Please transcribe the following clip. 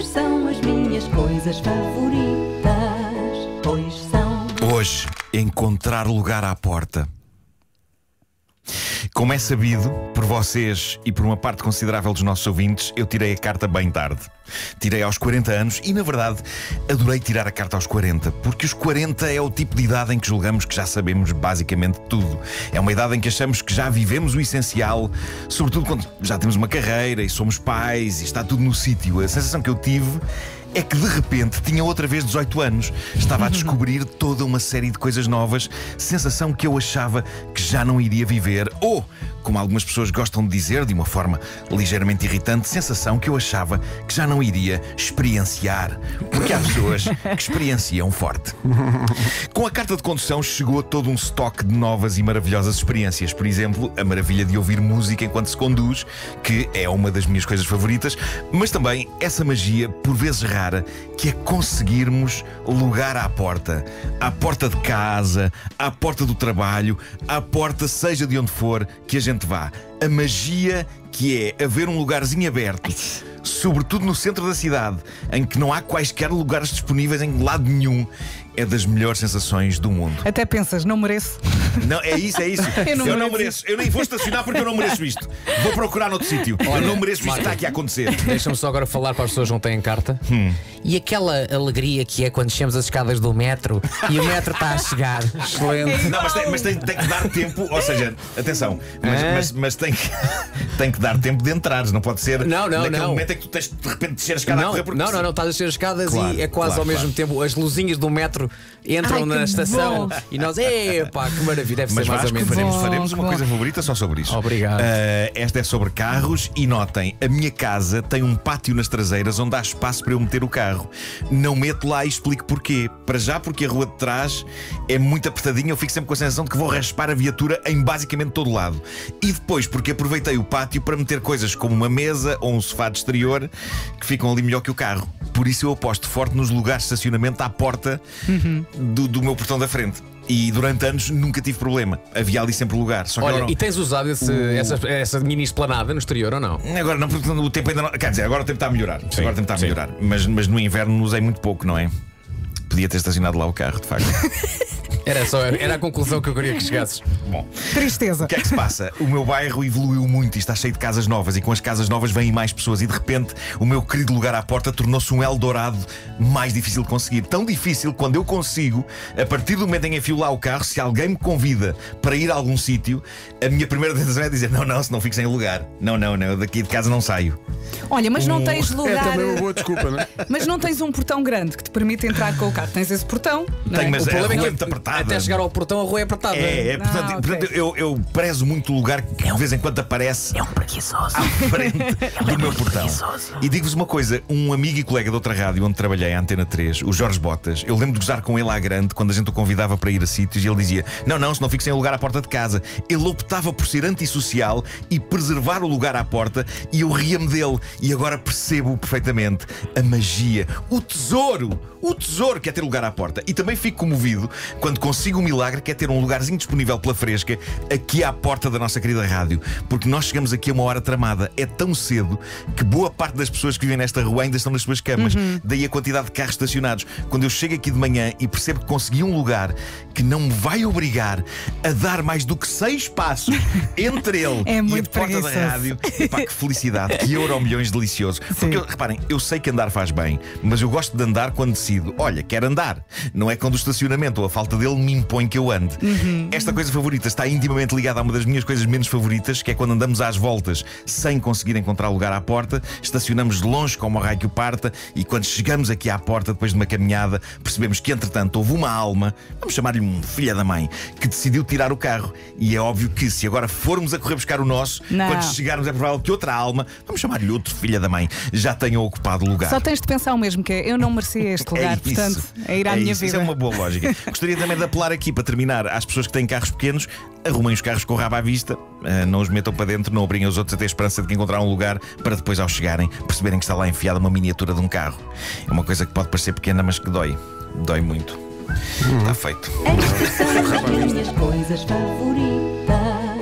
Estas são as minhas coisas favoritas, pois são. Hoje, encontrar lugar à porta. Como é sabido por vocês e por uma parte considerável dos nossos ouvintes, eu tirei a carta bem tarde. Tirei aos 40 anos e, na verdade, adorei tirar a carta aos 40, porque os 40 é o tipo de idade em que julgamos que já sabemos basicamente tudo. É uma idade em que achamos que já vivemos o essencial, sobretudo quando já temos uma carreira e somos pais e está tudo no sítio. A sensação que eu tive é que de repente tinha outra vez 18 anos. Estava a descobrir toda uma série de coisas novas. Sensação que eu achava que já não iria viver. Ou, como algumas pessoas gostam de dizer, de uma forma ligeiramente irritante, sensação que eu achava que já não iria experienciar. Porque há pessoas que experienciam forte. Com a carta de condução chegou todo um estoque de novas e maravilhosas experiências. Por exemplo, a maravilha de ouvir música enquanto se conduz, que é uma das minhas coisas favoritas, mas também essa magia, por vezes rara, que é conseguirmos lugar à porta de casa, à porta do trabalho, à porta seja de onde for que a gente vá. A magia que é haver um lugarzinho aberto, sobretudo no centro da cidade, em que não há quaisquer lugares disponíveis em lado nenhum, é das melhores sensações do mundo. Até pensas, não mereço. Não, é isso. Eu não mereço. Eu nem vou estacionar porque eu não mereço isto. Vou procurar noutro sítio. Eu não mereço isto que está aqui a acontecer. Deixa-me só agora falar para as pessoas que não têm carta. E aquela alegria que é quando descemos as escadas do metro e o metro está a chegar. Excelente. Não, mas tem que dar tempo. Ou seja, atenção, mas tem que dar tempo de entrares. Não pode ser naquele momento em que tu tens de repente descer a escada a correr. Não, estás a descer as escadas Claro, e é quase ao mesmo tempo as luzinhas do metro entram na estação e nós, epá, que maravilha, deve ser mais ou menos. Faremos uma coisa favorita só sobre isso. Obrigado. Esta é sobre carros e notem, a minha casa tem um pátio nas traseiras onde há espaço para eu meter o carro. Não meto lá e explico porquê. Para já porque a rua de trás é muito apertadinha, eu fico sempre com a sensação de que vou raspar a viatura em basicamente todo lado. E depois porque aproveitei o pátio para meter coisas como uma mesa ou um sofá de exterior que ficam ali melhor que o carro. Por isso eu aposto forte nos lugares de estacionamento à porta do meu portão da frente. E durante anos nunca tive problema. Havia ali sempre lugar. Só que Olha, agora e tens usado essa mini esplanada no exterior ou não? Agora não, porque o tempo ainda não. Quer dizer, agora o tempo está a melhorar. Sim, agora o tempo está a melhorar. Mas no inverno usei muito pouco, não é? Podia ter estacionado lá o carro, de facto. Era a conclusão que eu queria que chegasses. Bom, Tristeza. o que é que se passa? O meu bairro evoluiu muito e está cheio de casas novas. E com as casas novas vêm mais pessoas. E de repente o meu querido lugar à porta tornou-se um Eldorado mais difícil de conseguir. Tão difícil quando eu consigo, a partir do momento em que enfio lá o carro, se alguém me convida para ir a algum sítio, a minha primeira tentação é dizer: não, se não fico sem lugar. Não, eu daqui de casa não saio. Olha, mas não tens lugar. É também uma boa desculpa, não é? Mas não tens um portão grande que te permite entrar com o carro. Tens esse portão, não Tenho, é? mas O a problema rua é é muito que apertada. até chegar ao portão a rua é apertada. ok. Portanto, eu prezo muito o lugar que de vez em quando aparece Preguiçoso. à frente do meu portão. E digo-vos uma coisa: um amigo e colega de outra rádio onde trabalhei, a Antena 3, o Jorge Botas, eu lembro de gozar com ele à grande quando a gente o convidava para ir a sítios e ele dizia: não, se não fico sem lugar à porta de casa. Ele optava por ser antissocial e preservar o lugar à porta, e eu ria-me dele. E agora percebo perfeitamente a magia, o tesouro que é ter lugar à porta. E também fico comovido quando consigo o milagre que é ter um lugarzinho disponível pela fresca aqui à porta da nossa querida rádio. Porque nós chegamos aqui a uma hora tramada. É tão cedo que boa parte das pessoas que vivem nesta rua ainda estão nas suas camas. Daí a quantidade de carros estacionados. Quando eu chego aqui de manhã e percebo que consegui um lugar que não me vai obrigar a dar mais do que 6 passos entre ele É e a muito porta da preguiçoso. rádio, epá, que felicidade, que Euromilhões delicioso. Porque reparem, eu sei que andar faz bem, mas eu gosto de andar quando decido: olha, quero andar. Não é quando o estacionamento ou a falta dele me impõe que eu ande. Esta coisa favorita está intimamente ligada a uma das minhas coisas menos favoritas, que é quando andamos às voltas sem conseguir encontrar lugar à porta, estacionamos de longe como o raio que o parta, e quando chegamos aqui à porta depois de uma caminhada, percebemos que entretanto houve uma alma, vamos chamar-lhe um filho da mãe, que decidiu tirar o carro. E é óbvio que se agora formos a correr buscar o nosso, quando chegarmos é provável que outra alma, vamos chamar-lhe outro filho da mãe, já tenha ocupado o lugar. Só tens de pensar o mesmo, que é: eu não merecia este lugar, portanto, é ir à minha vida. Isso é uma boa lógica. Gostaria também de apelar aqui, para terminar, às pessoas que têm carros pequenos: arrumem os carros com o rabo à vista, não os metam para dentro, não obriguem os outros a ter esperança de que encontraram um lugar para depois, ao chegarem, perceberem que está lá enfiada uma miniatura de um carro. É uma coisa que pode parecer pequena, mas que dói. Dói muito. Está feito. Estas são as minhas coisas favoritas.